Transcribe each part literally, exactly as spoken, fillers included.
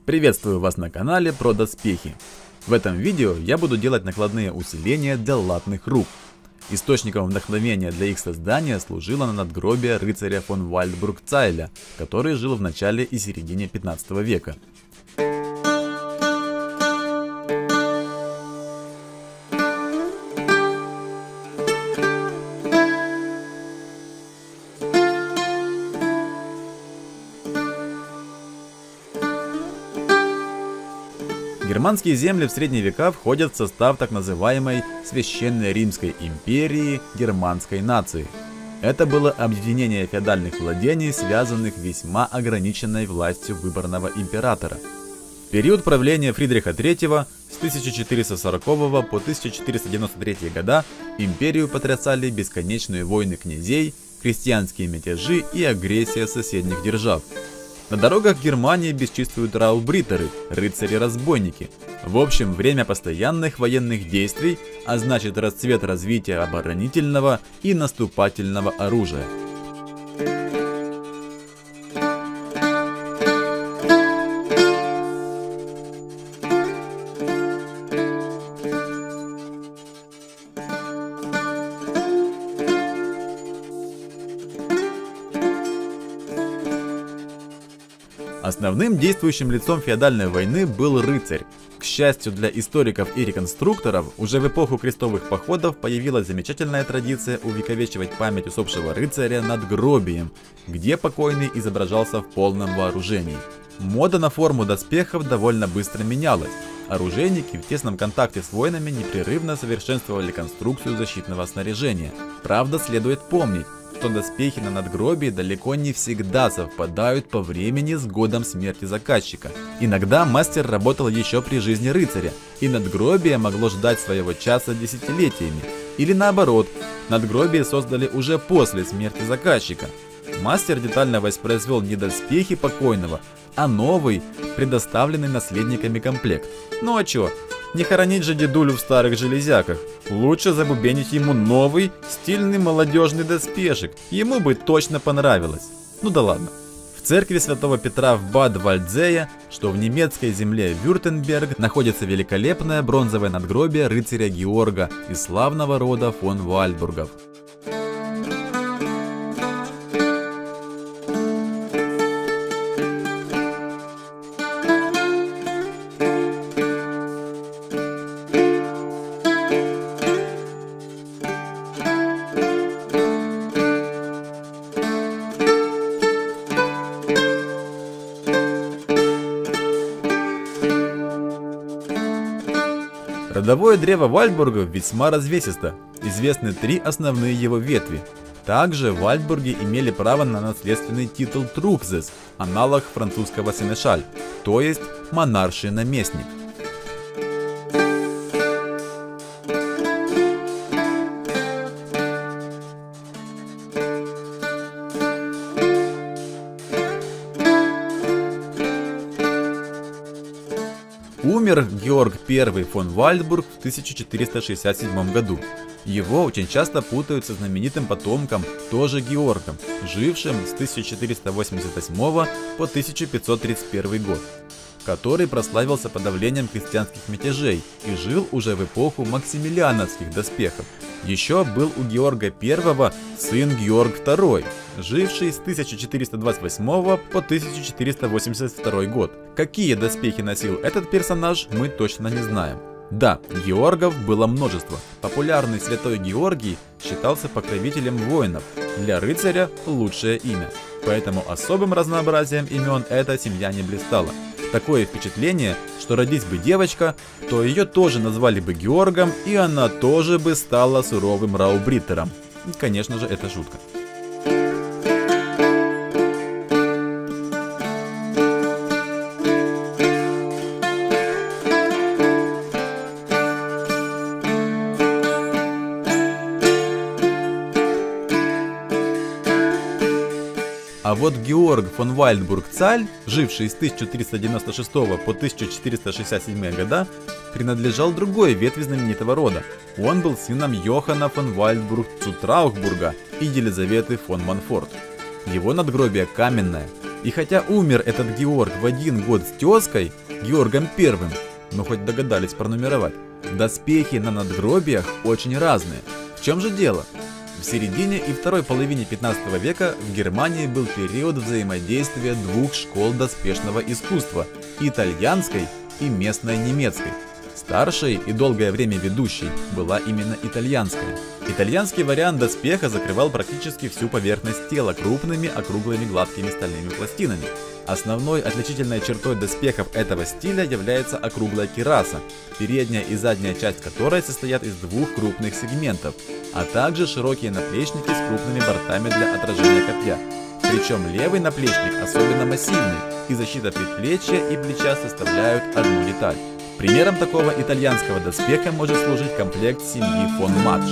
Приветствую вас на канале про доспехи. В этом видео я буду делать накладные усиления для латных рук. Источником вдохновения для их создания служило надгробие рыцаря фон Вальдбург-Цайля, который жил в начале и середине пятнадцатого века. Германские земли в средние века входят в состав так называемой Священной Римской империи германской нации. Это было объединение феодальных владений, связанных весьма ограниченной властью выборного императора. В период правления Фридриха третьего с тысяча четыреста сорокового по тысяча четыреста девяносто третий года империю потрясали бесконечные войны князей, крестьянские мятежи и агрессия соседних держав. На дорогах Германии бесчинствуют раубритеры, рыцари-разбойники. В общем, время постоянных военных действий, а значит расцвет развития оборонительного и наступательного оружия. Основным действующим лицом феодальной войны был рыцарь. К счастью для историков и реконструкторов, уже в эпоху крестовых походов появилась замечательная традиция увековечивать память усопшего рыцаря надгробием, где покойный изображался в полном вооружении. Мода на форму доспехов довольно быстро менялась. Оружейники в тесном контакте с воинами непрерывно совершенствовали конструкцию защитного снаряжения. Правда, следует помнить, что доспехи на надгробии далеко не всегда совпадают по времени с годом смерти заказчика. Иногда мастер работал еще при жизни рыцаря, и надгробие могло ждать своего часа десятилетиями. Или наоборот, надгробие создали уже после смерти заказчика. Мастер детально воспроизвел не доспехи покойного, а новый, предоставленный наследниками комплект. Ну а чё? Не хоронить же дедулю в старых железяках. Лучше забубенить ему новый, стильный молодежный доспешек. Ему бы точно понравилось. Ну да ладно. В церкви Святого Петра в Бад-Вальдзее, что в немецкой земле Вюртемберг, находится великолепное бронзовое надгробие рыцаря Георга из славного рода фон Вальдбургов. Родовое древо Вальдбургов весьма развесисто, известны три основные его ветви. Также Вальдбурги имели право на наследственный титул Трукзес, аналог французского сенешаль, то есть монарший наместник. Умер Георг Первый фон Вальдбург в тысяча четыреста шестьдесят седьмом году. Его очень часто путают со знаменитым потомком, тоже Георгом, жившим с тысяча четыреста восемьдесят восьмого по тысяча пятьсот тридцать первый год, который прославился подавлением крестьянских мятежей и жил уже в эпоху максимилиановских доспехов. Еще был у Георга Первого сын Георг Второй, живший с тысяча четыреста двадцать восьмого по тысяча четыреста восемьдесят второй год. Какие доспехи носил этот персонаж, мы точно не знаем. Да, Георгов было множество. Популярный святой Георгий считался покровителем воинов. Для рыцаря лучшее имя. Поэтому особым разнообразием имен эта семья не блистала. Такое впечатление, что родись бы девочка, то ее тоже назвали бы Георгом, и она тоже бы стала суровым раубритером. Конечно же, это шутка. А вот Георг фон Вальдбург-Цайль, живший с тысяча триста девяносто шестого по тысяча четыреста шестьдесят седьмой года, принадлежал другой ветви знаменитого рода. Он был сыном Йохана фон Вальдбург-Цу Траухбурга и Елизаветы фон Монфорт. Его надгробие каменное, И хотя умер этот Георг в один год с тезкой, Георгом Первым, но хоть догадались пронумеровать, доспехи на надгробиях очень разные. В чем же дело? В середине и второй половине пятнадцатого века в Германии был период взаимодействия двух школ доспешного искусства – итальянской и местной немецкой. Старшей и долгое время ведущей была именно итальянская. Итальянский вариант доспеха закрывал практически всю поверхность тела крупными округлыми гладкими стальными пластинами. Основной отличительной чертой доспехов этого стиля является округлая кираса, передняя и задняя часть которой состоят из двух крупных сегментов, а также широкие наплечники с крупными бортами для отражения копья. Причем левый наплечник особенно массивный, и защита предплечья и плеча составляют одну деталь. Примером такого итальянского доспеха может служить комплект семьи фон Матш.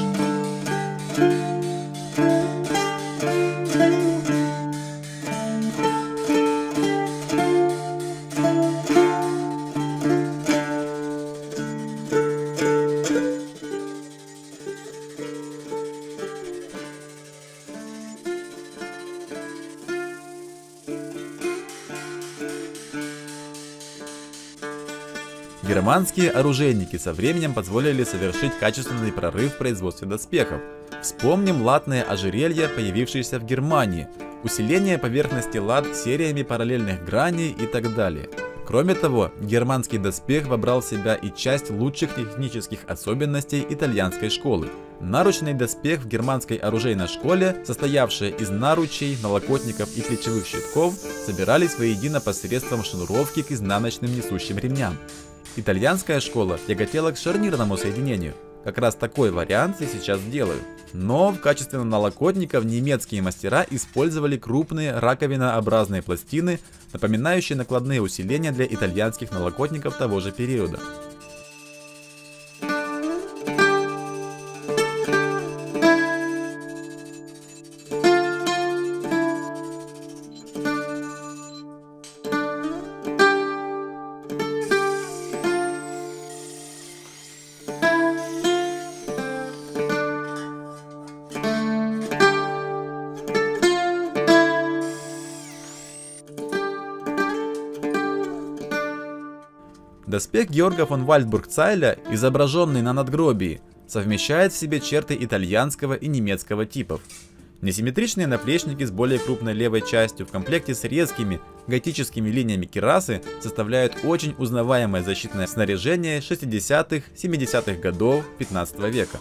Германские оружейники со временем позволили совершить качественный прорыв в производстве доспехов. Вспомним латные ожерелья, появившиеся в Германии, усиление поверхности лат сериями параллельных граней и так далее. Кроме того, германский доспех вобрал в себя и часть лучших технических особенностей итальянской школы. Наручный доспех в германской оружейной школе, состоявший из наручей, налокотников и плечевых щитков, собирались воедино посредством шнуровки к изнаночным несущим ремням. Итальянская школа тяготела к шарнирному соединению. Как раз такой вариант я сейчас делаю. Но в качестве налокотников немецкие мастера использовали крупные раковинообразные пластины, напоминающие накладные усиления для итальянских налокотников того же периода. Доспех Георга фон Вальдбург-Цайля, изображенный на надгробии, совмещает в себе черты итальянского и немецкого типов. Несимметричные наплечники с более крупной левой частью в комплекте с резкими готическими линиями кирасы составляют очень узнаваемое защитное снаряжение шестидесятых-семидесятых годов пятнадцатого века.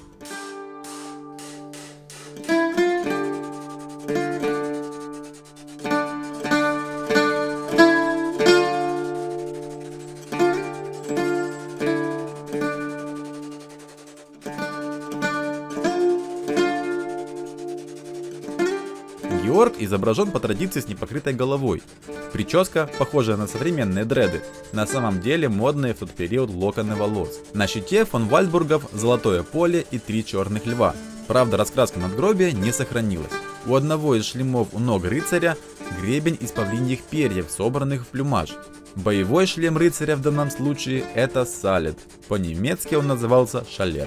Георг изображен по традиции с непокрытой головой. Прическа, похожая на современные дреды, на самом деле модные в тот период локоны волос. На щите фон Вальдбургов золотое поле и три черных льва. Правда, раскраска надгробия не сохранилась. У одного из шлемов у ног рыцаря гребень из павлиньих перьев, собранных в плюмаж. Боевой шлем рыцаря в данном случае это салет. По-немецки он назывался шалер.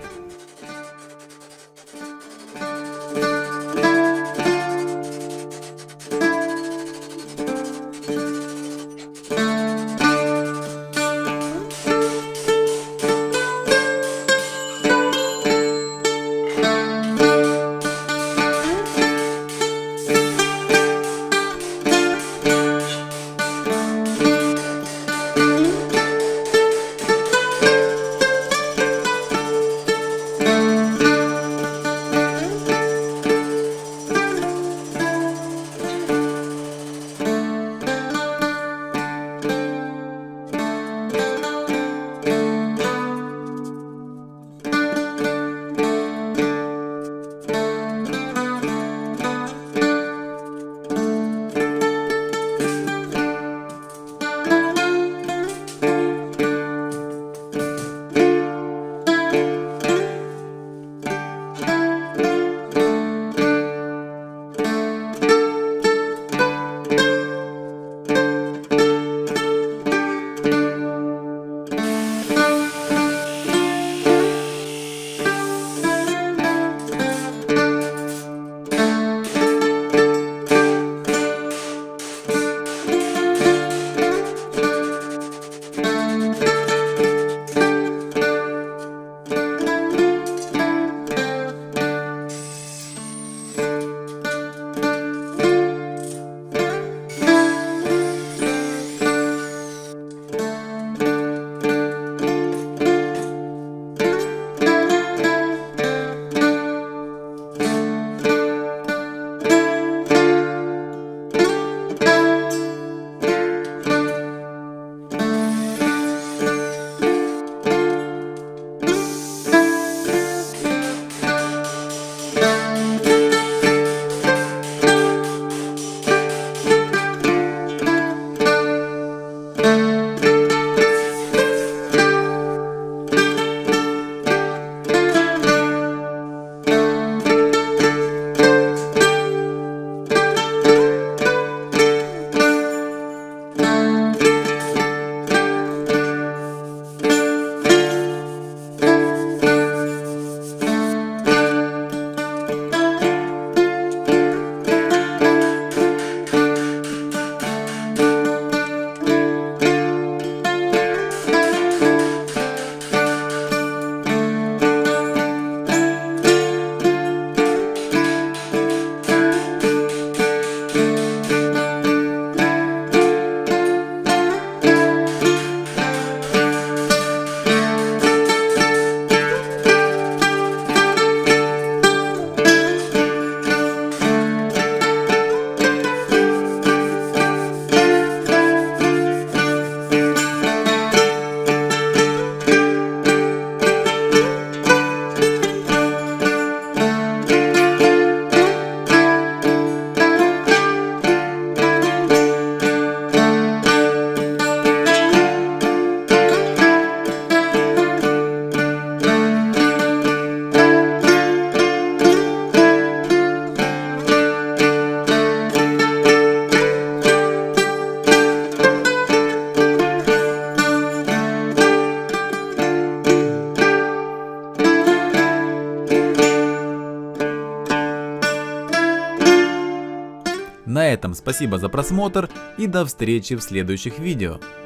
На этом спасибо за просмотр и до встречи в следующих видео.